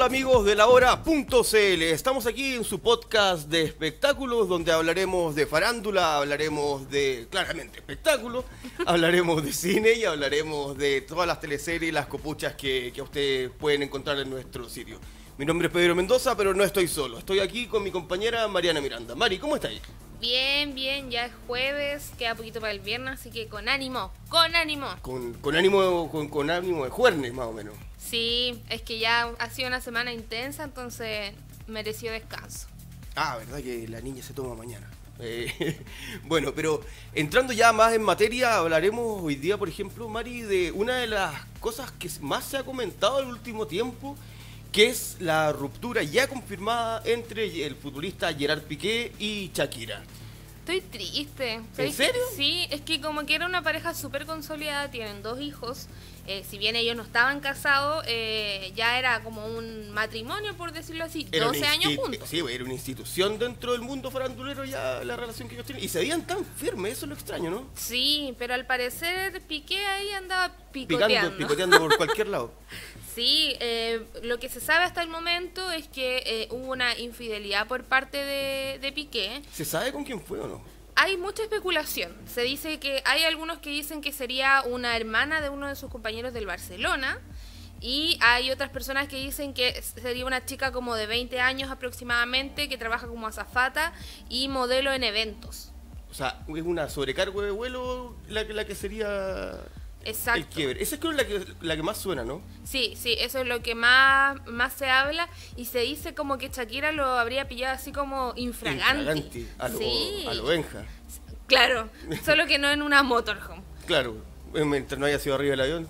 Hola amigos de lahora.cl, estamos aquí en su podcast de espectáculos donde hablaremos de farándula, hablaremos de, claramente, espectáculos, hablaremos de cine y hablaremos de todas las teleseries y las copuchas que ustedes pueden encontrar en nuestro sitio. Mi nombre es Pedro Mendoza, pero no estoy solo, estoy aquí con mi compañera Mariana Miranda. Mari, ¿cómo estáis? Bien, bien, ya es jueves, queda poquito para el viernes, así que con ánimo, con ánimo. Con ánimo de jueves, más o menos. Sí, es que ya ha sido una semana intensa, entonces mereció descanso. Ah, verdad que la niña se toma mañana. Bueno, pero entrando ya más en materia, hablaremos hoy día, por ejemplo, Mari, de una de las cosas que más se ha comentado en el último tiempo, que es la ruptura ya confirmada entre el futbolista Gerard Piqué y Shakira. Estoy triste. ¿En serio? Sí, es que como que era una pareja súper consolidada, tienen 2 hijos, si bien ellos no estaban casados, ya era como un matrimonio, por decirlo así, Era 12 años juntos. Sí, era una institución dentro del mundo farandulero ya la relación que ellos tienen. Y se veían tan firmes, eso es lo extraño, ¿no? Sí, pero al parecer Piqué ahí andaba Picoteando por cualquier lado. Sí, lo que se sabe hasta el momento es que hubo una infidelidad por parte de Piqué. ¿Se sabe con quién fue o no? Hay mucha especulación. Se dice que hay algunos que dicen que sería una hermana de uno de sus compañeros del Barcelona. Y hay otras personas que dicen que sería una chica como de 20 años aproximadamente, que trabaja como azafata y modelo en eventos. O sea, es una sobrecargo de vuelo la que sería... Exacto. El quiebre. Esa es creo la que más suena, ¿no? Sí, sí, eso es lo que más se habla y se dice como que Shakira lo habría pillado así como infraganti. Sí. A lo Benja. Claro, solo que no en una motorhome. Claro, mientras no haya sido arriba del avión.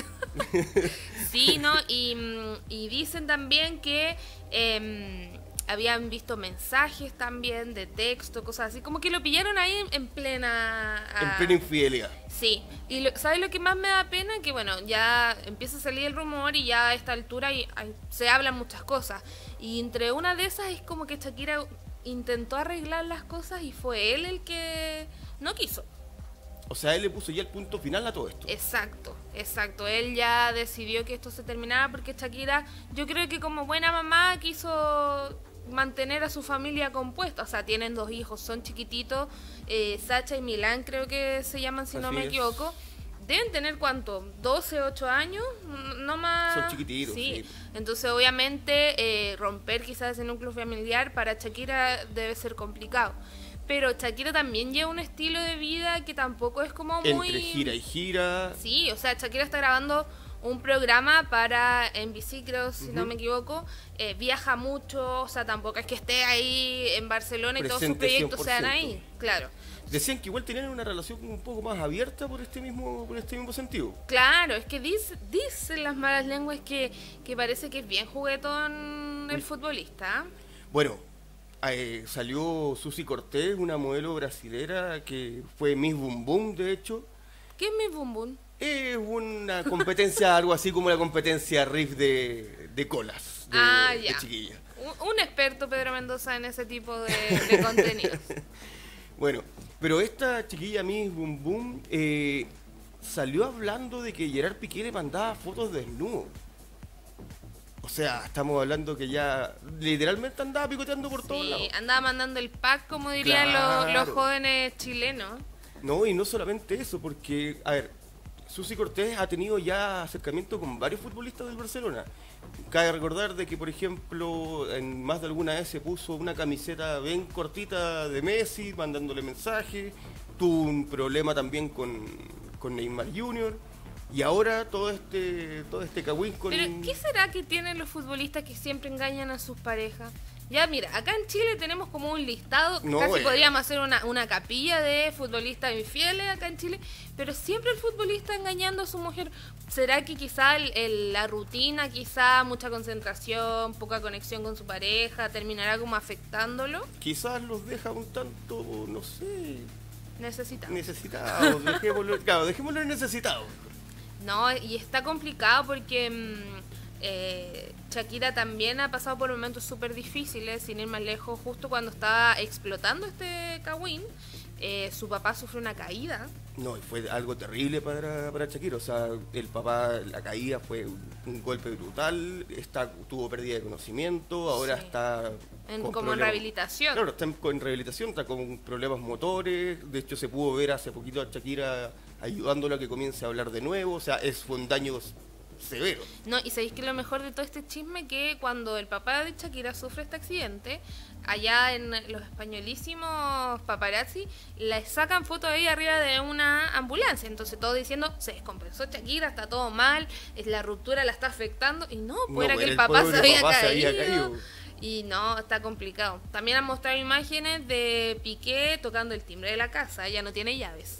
Sí, ¿no? Y dicen también que habían visto mensajes también de texto, cosas así, como que lo pillaron ahí en plena... En plena infidelidad. Sí, y ¿sabes lo que más me da pena? Que bueno, ya empieza a salir el rumor y ya a esta altura se hablan muchas cosas. Y entre una de esas es como que Shakira intentó arreglar las cosas y fue él el que no quiso. O sea, él le puso ya el punto final a todo esto. Exacto, exacto. Él ya decidió que esto se terminara porque Shakira, yo creo que como buena mamá quiso mantener a su familia compuesta. O sea, tienen 2 hijos, son chiquititos, Sacha y Milán creo que se llaman si no me equivoco. Deben tener ¿cuánto? 12, 8 años, no más. Son chiquititos, sí. Entonces obviamente romper quizás ese núcleo familiar para Shakira debe ser complicado. Pero Shakira también lleva un estilo de vida que tampoco es como muy... Entre gira y gira. Sí, o sea, Shakira está grabando un programa para NBC, creo, si no me equivoco. Viaja mucho, o sea, tampoco es que esté ahí en Barcelona y todos sus proyectos 100%. sean ahí, claro. Decían que igual tenían una relación un poco más abierta por este mismo sentido. Claro, es que dicen las malas lenguas que parece que es bien juguetón el futbolista. Bueno, salió Susi Cortés, una modelo brasilera que fue Miss Boom Boom, de hecho. ¿Qué es mi Boom Boom? Es una competencia, algo así como la competencia riff de colas, de chiquillas. Un experto, Pedro Mendoza, en ese tipo de contenidos. Bueno, pero esta chiquilla Miss Boom Boom salió hablando de que Gerard Piqué le mandaba fotos desnudo. O sea, estamos hablando que ya literalmente andaba picoteando por todos lados. Sí, andaba mandando el pack, como dirían los jóvenes chilenos. No, y no solamente eso, porque, a ver, Susi Cortés ha tenido ya acercamiento con varios futbolistas del Barcelona. Cabe recordar de que, por ejemplo, en más de alguna vez se puso una camiseta bien cortita de Messi, mandándole mensajes. Tuvo un problema también con Neymar Jr., y ahora todo este cagüín con... ¿Pero qué será que tienen los futbolistas que siempre engañan a sus parejas? Ya, mira, acá en Chile tenemos como un listado, casi podríamos hacer una capilla de futbolistas infieles acá en Chile, pero siempre el futbolista engañando a su mujer. ¿Será que quizá la rutina, quizá mucha concentración, poca conexión con su pareja, terminará como afectándolo? Quizás los deja un tanto, no sé... Necesitados. Dejémoslo en necesitados. No, y está complicado porque Shakira también ha pasado por momentos súper difíciles, sin ir más lejos, justo cuando estaba explotando este cagüín, Sí. Su papá sufrió una caída. No, y fue algo terrible para Shakira. O sea, el papá, la caída fue un golpe brutal. Tuvo pérdida de conocimiento. Ahora Sí. está Como en rehabilitación. Claro, está en rehabilitación, está con problemas motores. De hecho, se pudo ver hace poquito a Shakira ayudándolo a que comience a hablar de nuevo. O sea, fue un daño severo. No, y sabéis que lo mejor de todo este chisme, que cuando el papá de Shakira sufre este accidente, allá en los españolísimos paparazzi le sacan fotos de ella arriba de una ambulancia. Entonces todos diciendo, se descompensó Shakira, está todo mal, la ruptura la está afectando. Y no, pues era que el papá se había caído. Y no, está complicado. También han mostrado imágenes de Piqué tocando el timbre de la casa. Ella no tiene llaves.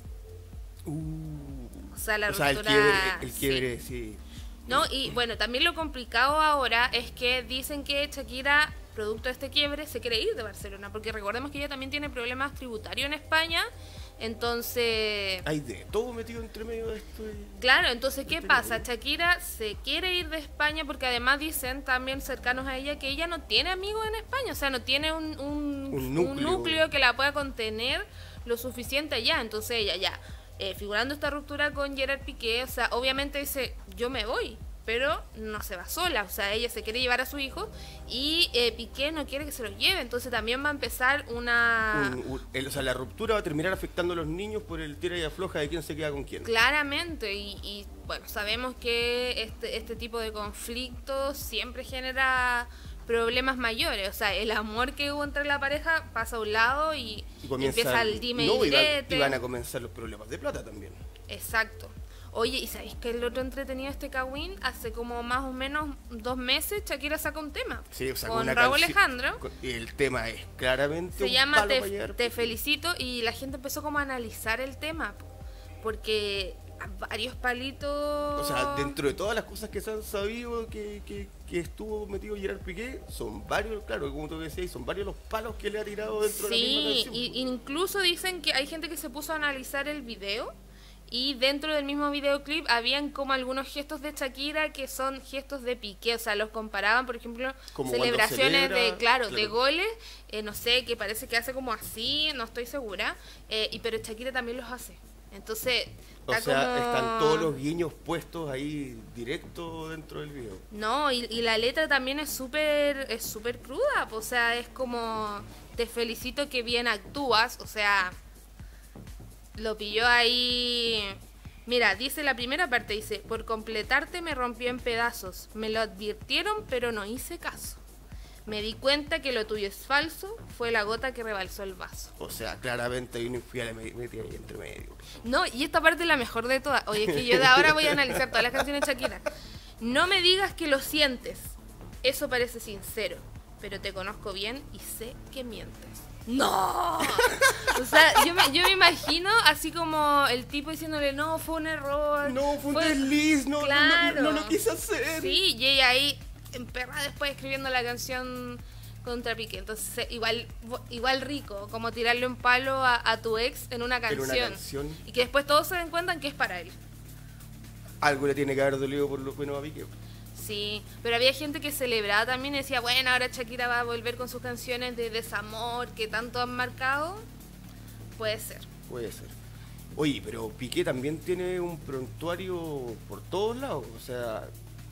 O sea, la ruptura... el quiebre, sí. No, y bueno, también lo complicado ahora es que dicen que Shakira, producto de este quiebre, se quiere ir de Barcelona, porque recordemos que ella también tiene problemas tributarios en España, entonces... Hay de todo metido entre medio de esto. Claro, entonces, ¿qué pasa? Shakira se quiere ir de España porque además dicen también cercanos a ella que ella no tiene amigos en España, o sea, no tiene un núcleo que la pueda contener lo suficiente allá, entonces ella ya... figurando esta ruptura con Gerard Piqué, o sea, obviamente dice, yo me voy, pero no se va sola, o sea, ella se quiere llevar a su hijo y Piqué no quiere que se los lleve, entonces también va a empezar una... O sea, la ruptura va a terminar afectando a los niños por el tira y afloja de quién se queda con quién. Claramente, y bueno, sabemos que este tipo de conflictos siempre genera problemas mayores, o sea, el amor que hubo entre la pareja pasa a un lado y empieza el dime y direte. Y van a comenzar los problemas de plata también. Exacto. Oye, ¿y sabéis que el otro entretenido este Kawin? Hace como más o menos 2 meses Shakira saca un tema con Raúl Alejandro. Y el tema es claramente se llama Te felicito, y la gente empezó como a analizar el tema, porque varios palitos... O sea, dentro de todas las cosas que se han sabido que estuvo metido Gerard Piqué, son varios, claro, como tú decías, son varios los palos que le ha tirado dentro de la misma canción. Sí, incluso dicen que hay gente que se puso a analizar el video, y dentro del mismo videoclip habían como algunos gestos de Shakira que son gestos de Piqué, o sea, los comparaban, por ejemplo, como celebraciones de goles, no sé, que parece que hace como así, no estoy segura, pero Shakira también los hace. Entonces, están todos los guiños puestos ahí directo dentro del video. No, y la letra también es súper cruda, o sea, es como, te felicito que bien actúas, o sea, lo pilló ahí. Mira, dice la primera parte, dice, por completarte me rompió en pedazos, me lo advirtieron pero no hice caso. Me di cuenta que lo tuyo es falso, fue la gota que rebalsó el vaso. O sea, claramente hay una infiel metida ahí entre medio. No, y esta parte es la mejor de todas. Oye, es que yo de ahora voy a analizar todas las canciones de Shakira. No me digas que lo sientes, eso parece sincero, pero te conozco bien y sé que mientes. ¡No! O sea, yo me imagino así como el tipo diciéndole, no, fue un error. No, fue un desliz, no, claro. No lo quise hacer. Sí, y ella ahí emperrada después escribiendo la canción contra Piqué. Entonces, igual rico, como tirarle un palo a tu ex en una canción. Y que después todos se den cuenta que es para él. Algo le tiene que haber dolido por lo menos a Piqué. Sí, pero había gente que celebraba también y decía, bueno, ahora Shakira va a volver con sus canciones de desamor que tanto han marcado. Puede ser. Puede ser. Oye, pero Piqué también tiene un prontuario por todos lados. O sea,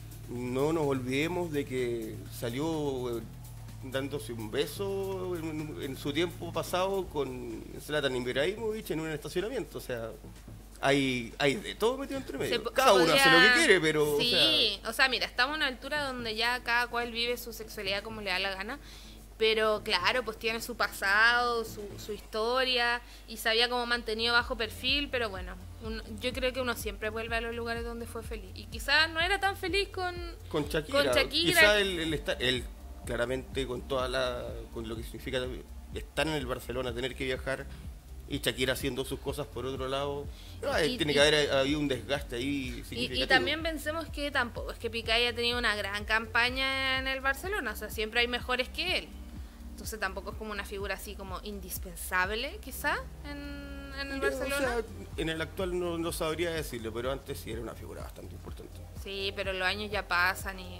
no nos olvidemos de que salió dándose un beso en su tiempo pasado con Zlatan Ibrahimovic en un estacionamiento. O sea, hay de todo metido entre medio. Cada uno hace lo que quiere, pero... Sí, o sea, mira, estamos a una altura donde ya cada cual vive su sexualidad como le da la gana. Pero claro, pues tiene su pasado, su historia, y se había como mantenido bajo perfil, pero bueno, yo creo que uno siempre vuelve a los lugares donde fue feliz. Y quizás no era tan feliz con Shakira. Quizás él claramente con con lo que significa estar en el Barcelona, tener que viajar, y Shakira haciendo sus cosas por otro lado, tiene que haber habido un desgaste ahí significativo. Y también pensemos que tampoco es que Piqué haya tenido una gran campaña en el Barcelona, o sea, siempre hay mejores que él. Entonces tampoco es como una figura así como indispensable, quizá, en el Barcelona. O sea, en el actual no sabría decirlo, pero antes sí era una figura bastante importante. Sí, pero los años ya pasan y...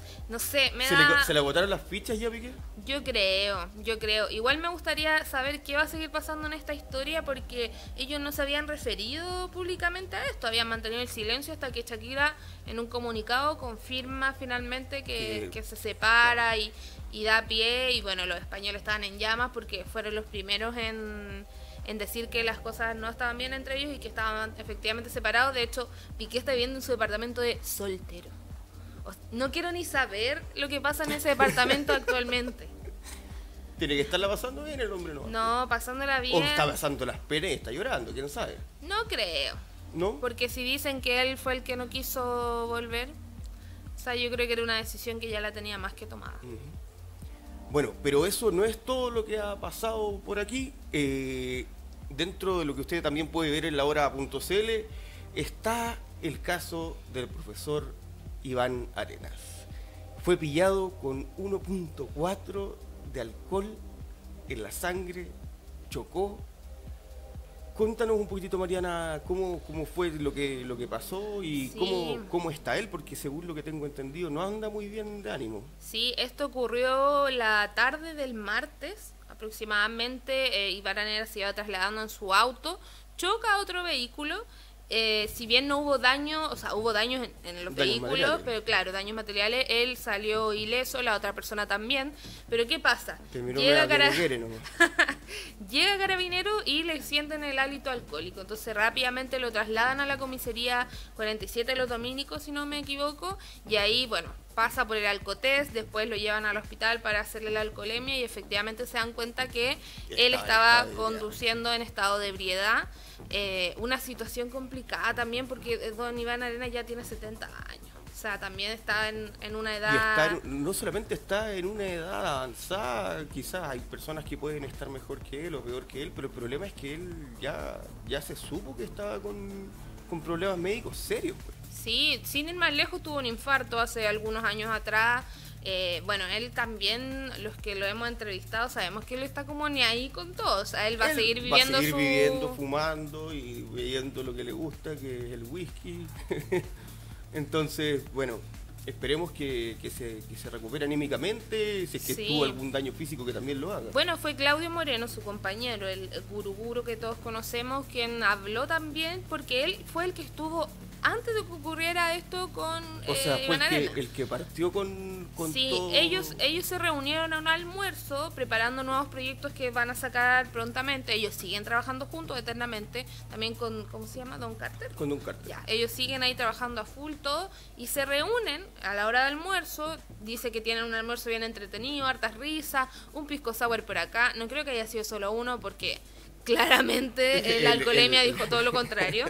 No sé, ¿Se le agotaron las fichas ya, Piqué? Yo creo. Igual me gustaría saber qué va a seguir pasando en esta historia porque ellos no se habían referido públicamente a esto, habían mantenido el silencio hasta que Shakira en un comunicado confirma finalmente que se separa y da pie, y bueno, los españoles estaban en llamas porque fueron los primeros en decir que las cosas no estaban bien entre ellos y que estaban efectivamente separados. De hecho, Piqué está viviendo en su departamento de soltero. No quiero ni saber lo que pasa en ese departamento actualmente. Tiene que estarla pasando bien el hombre, ¿no? No, pasándola bien. O está pasando las penas y está llorando, quién sabe. No creo. ¿No? Porque si dicen que él fue el que no quiso volver, o sea, yo creo que era una decisión que ya la tenía más que tomada. Bueno, pero eso no es todo lo que ha pasado por aquí. Dentro de lo que usted también puede ver en lahora.cl está el caso del profesor Iván Arenas. Fue pillado con 1.4 de alcohol en la sangre, chocó. Cuéntanos un poquitito, Mariana, cómo fue lo que pasó y sí, cómo está él, porque según lo que tengo entendido no anda muy bien de ánimo. Sí, esto ocurrió la tarde del martes aproximadamente. Iván Arenas se iba trasladando en su auto, choca a otro vehículo. Si bien no hubo daño, o sea, hubo daños en los vehículos, pero claro, daños materiales, él salió ileso, la otra persona también. Pero ¿qué pasa? Llega Carabinero y le sienten el hálito alcohólico, entonces rápidamente lo trasladan a la comisaría 47 de los Dominicos, si no me equivoco, y ahí, bueno, pasa por el alcotest, después lo llevan al hospital para hacerle la alcoholemia y efectivamente se dan cuenta que él estaba conduciendo en estado de ebriedad. Una situación complicada también porque don Iván Arenas ya tiene 70 años. O sea, también está en una edad... Y no solamente está en una edad avanzada, quizás hay personas que pueden estar mejor que él o peor que él, pero el problema es que él ya se supo que estaba con problemas médicos serios, pues. Sí, sin ir más lejos, tuvo un infarto hace algunos años atrás. Bueno, él también, los que lo hemos entrevistado, sabemos que él está como ni ahí con todo. O sea, él va a seguir viviendo fumando y bebiendo lo que le gusta, que es el whisky. Entonces, bueno, esperemos que se recupere anímicamente, si es que tuvo algún daño físico que también lo haga. Bueno, fue Claudio Moreno, su compañero, el guruguru que todos conocemos, quien habló también, porque él fue el que estuvo antes de que ocurriera esto con Iván Arenas. El que partió con sí, todo... ellos se reunieron a un almuerzo preparando nuevos proyectos que van a sacar prontamente. Ellos siguen trabajando juntos eternamente, también con, ¿cómo se llama? Don Carter. Con Don Carter. Ya, ellos siguen ahí trabajando a full todo y se reúnen a la hora del almuerzo. Dice que tienen un almuerzo bien entretenido, hartas risas, un pisco sour por acá. No creo que haya sido solo uno porque... claramente la alcoholemia dijo todo lo contrario.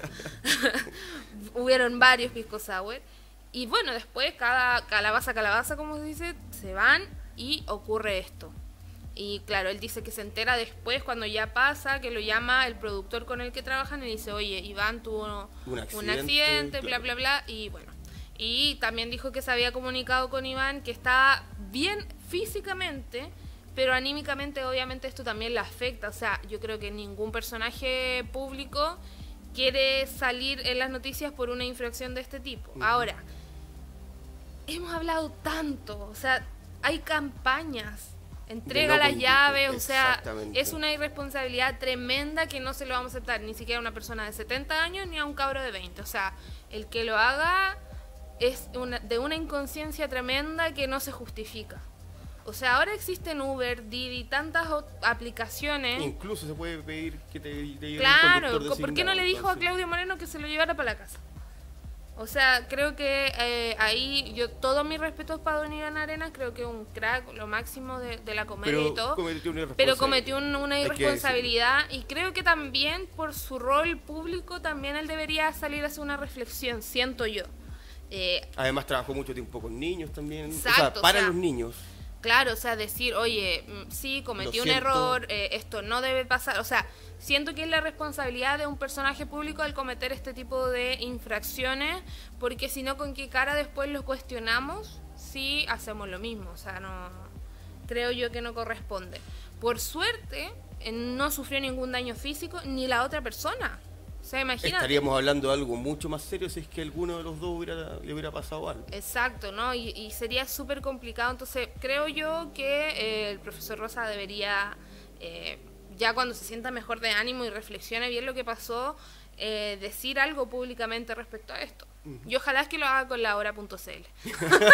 Hubieron varios pisco sour. Y bueno, después cada calabaza, como se dice, se van y ocurre esto. Y claro, él dice que se entera después cuando ya pasa, que lo llama el productor con el que trabajan y dice, oye, Iván tuvo un accidente, bla, bla, bla. Y bueno, y también dijo que se había comunicado con Iván, que está bien físicamente, pero anímicamente obviamente esto también le afecta. O sea, yo creo que ningún personaje público quiere salir en las noticias por una infracción de este tipo. Ahora, hemos hablado tanto, o sea, hay campañas, entrega las llaves, o sea, es una irresponsabilidad tremenda que no se lo vamos a aceptar ni siquiera a una persona de 70 años ni a un cabro de 20. O sea, el que lo haga es de una inconsciencia tremenda que no se justifica. O sea, ahora existen Uber, Didi, tantas aplicaciones. Incluso se puede pedir que te lleve un conductor designado. ¿Por qué no le dijo a Claudio Moreno que se lo llevara para la casa? O sea, creo que ahí todos mis respetos para don Iván Arenas, creo que es un crack, lo máximo de la comedia y todo. Pero cometió una irresponsabilidad y creo que también por su rol público también él debería salir a hacer una reflexión, siento yo. Además trabajó mucho tiempo con niños también, exacto, para los niños. Claro, o sea, decir, oye, sí, cometí un error, esto no debe pasar. O sea, siento que es la responsabilidad de un personaje público al cometer este tipo de infracciones, porque si no, ¿con qué cara después lo cuestionamos si hacemos lo mismo? O sea, no creo yo que no corresponde. Por suerte, no sufrió ningún daño físico ni la otra persona. O sea, imagínate. Estaríamos hablando de algo mucho más serio si es que alguno de los dos le hubiera pasado algo. Exacto, ¿no? Y sería súper complicado. Entonces, creo yo que el profesor Rosa debería, ya cuando se sienta mejor de ánimo y reflexione bien lo que pasó, decir algo públicamente respecto a esto. Y ojalá es que lo haga con la hora.cl.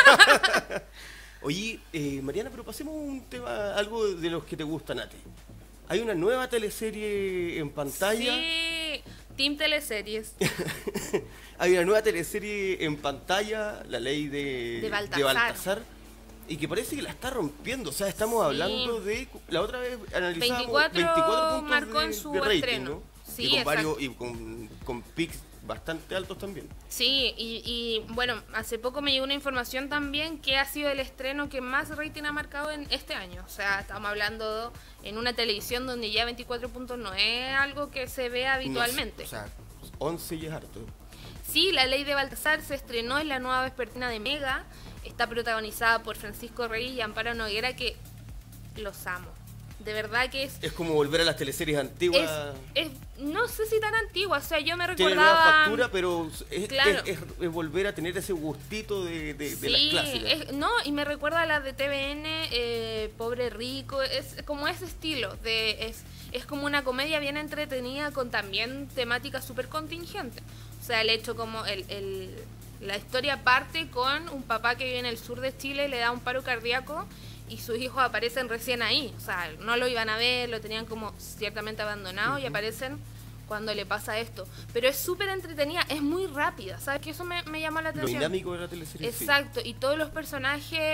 Oye, Mariana, pero pasemos a un tema, algo de los que te gustan a ti. Hay una nueva teleserie en pantalla. Sí, Team Teleseries. Hay una nueva teleserie en pantalla, La Ley de Baltasar, y que parece que la está rompiendo. O sea, estamos hablando de... La otra vez analizamos 24 puntos marcó en su de rating, estreno. ¿no? Sí, y con varios, y con pics bastante altos también. Sí, y bueno, hace poco me llegó una información también que ha sido el estreno que más rating ha marcado en este año. O sea, estamos hablando en una televisión donde ya 24 puntos no es algo que se ve habitualmente. No, o sea, 11 y es harto. Sí, La Ley de Baltasar se estrenó en la nueva vespertina de Mega. Está protagonizada por Francisco Rey y Amparo Noguera, que los amo. De verdad que es como volver a las teleseries antiguas. No sé si tan antiguas, o sea, yo me recordaba... Tiene nueva factura, pero claro. es volver a tener ese gustito de sí, las clásicas. No, y me recuerda a la de TVN, Pobre Rico, es como ese estilo, es como una comedia bien entretenida con también temática súper contingente. O sea, el hecho como la historia parte con un papá que vive en el sur de Chile, le da un paro cardíaco y sus hijos aparecen recién ahí. O sea, no lo iban a ver, lo tenían como ciertamente abandonado y aparecen cuando le pasa esto. Pero es súper entretenida, es muy rápida, ¿sabes? Que eso me llama la atención. Lo dinámico de la teleserie. Exacto, sí. Y todos los personajes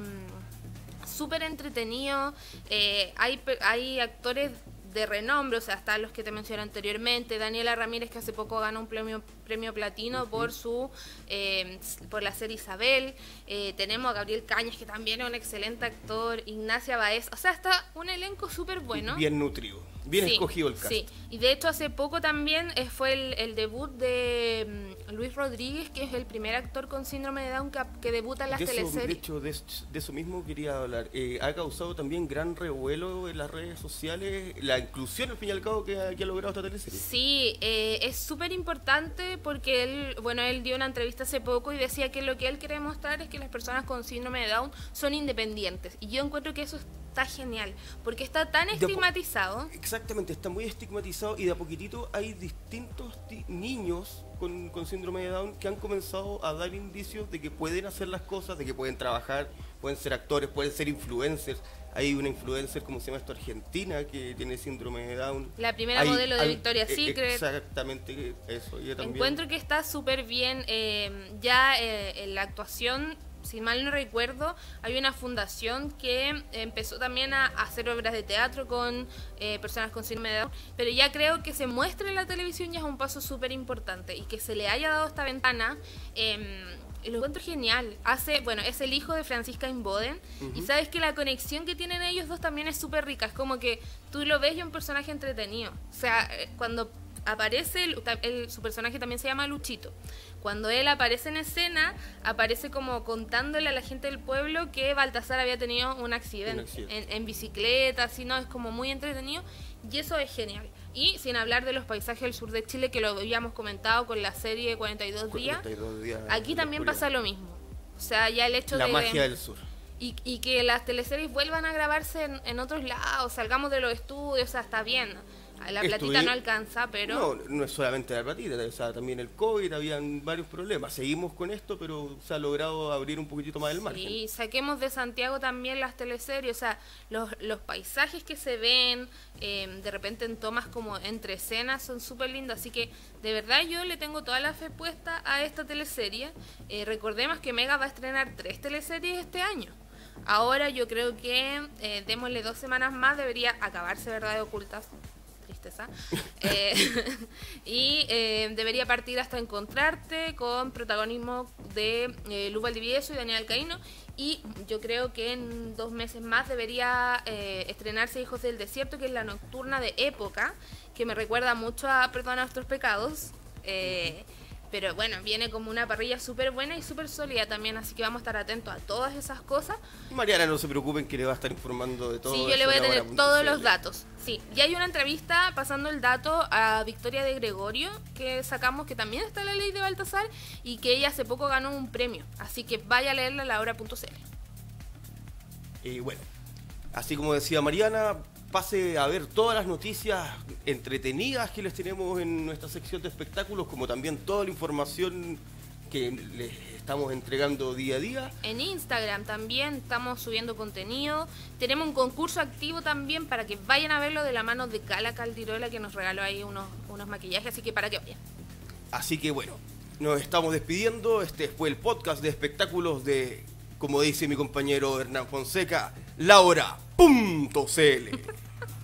súper entretenidos. Hay actores de renombre, o sea, están los que te mencioné anteriormente, Daniela Ramírez, que hace poco ganó un premio platino por la serie Isabel, tenemos a Gabriel Cañas, que también es un excelente actor, Ignacia Baez, o sea, está un elenco súper bueno. Bien nutrido, bien escogido el cast. Sí, y de hecho hace poco también fue el debut de Luis Rodríguez, que es el primer actor con síndrome de Down que debuta en las teleseries. De hecho, de eso mismo quería hablar. Ha causado también gran revuelo en las redes sociales, la inclusión al fin y al cabo que ha logrado esta teleserie. Sí, es súper importante porque él dio una entrevista hace poco y decía que lo que él quiere mostrar es que las personas con síndrome de Down son independientes. Y yo encuentro que eso está genial, porque está tan estigmatizado. Exactamente, está muy estigmatizado y de a poquitito hay distintos niños con síndrome de Down que han comenzado a dar indicios de que pueden hacer las cosas, de que pueden trabajar, pueden ser actores, pueden ser influencers. Hay una influencer, como se llama esto, argentina, que tiene síndrome de Down. La primera modelo de Victoria's Secret. Exactamente eso. Ella también. Encuentro que está súper bien. En la actuación, si mal no recuerdo, hay una fundación que empezó también a hacer obras de teatro con personas con síndrome de Down, pero ya creo que se muestre en la televisión ya es un paso súper importante, y que se le haya dado esta ventana, lo encuentro genial. Es el hijo de Francisca Imboden, y sabes que la conexión que tienen ellos dos también es súper rica, es como que tú lo ves y es un personaje entretenido. O sea, cuando aparece, su personaje también se llama Luchito. Cuando él aparece en escena, aparece como contándole a la gente del pueblo que Baltasar había tenido un accidente. En bicicleta, así, ¿no? Es como muy entretenido y eso es genial. Y sin hablar de los paisajes del sur de Chile, que lo habíamos comentado con la serie 42 días, aquí también pasa lo mismo. O sea, ya el hecho de... La magia del sur. Y que las teleseries vuelvan a grabarse en otros lados, salgamos de los estudios, o sea, está bien. La platita no alcanza, pero... No es solamente la platita, o sea, también el COVID, habían varios problemas. Seguimos con esto, pero se ha logrado abrir un poquitito más el margen. Sí, saquemos de Santiago también las teleseries, o sea, los paisajes que se ven, de repente en tomas como entre escenas, son súper lindos. Así que, de verdad, yo le tengo toda la fe puesta a esta teleserie. Recordemos que Mega va a estrenar 3 teleseries este año. Ahora yo creo que démosle 2 semanas más, debería acabarse Verdades Ocultas. Tristeza. Y debería partir hasta Encontrarte, con protagonismo de Luz Valdivieso y Daniel Alcaíno, y yo creo que en 2 meses más debería estrenarse Hijos del Desierto, que es la nocturna de época, que me recuerda mucho a Perdona Nuestros Pecados, Pero bueno, viene como una parrilla súper buena y súper sólida también, así que vamos a estar atentos a todas esas cosas. Mariana, no se preocupen que le va a estar informando de todo. Sí, yo le voy a tener todos los datos. Sí, y hay una entrevista, pasando el dato, a Victoria de Gregorio, que sacamos, que también está en la ley de Baltasar, y que ella hace poco ganó un premio. Así que vaya a leerla a lahora.cl. Y bueno, así como decía Mariana, pase a ver todas las noticias entretenidas que les tenemos en nuestra sección de espectáculos, como también toda la información que les estamos entregando día a día. En Instagram también estamos subiendo contenido. Tenemos un concurso activo también para que vayan a verlo, de la mano de Cala Caldirola, que nos regaló ahí unos maquillajes, así que para que vayan. Así que bueno, nos estamos despidiendo. Este fue el podcast de espectáculos de, como dice mi compañero Hernán Fonseca, lahora.cl.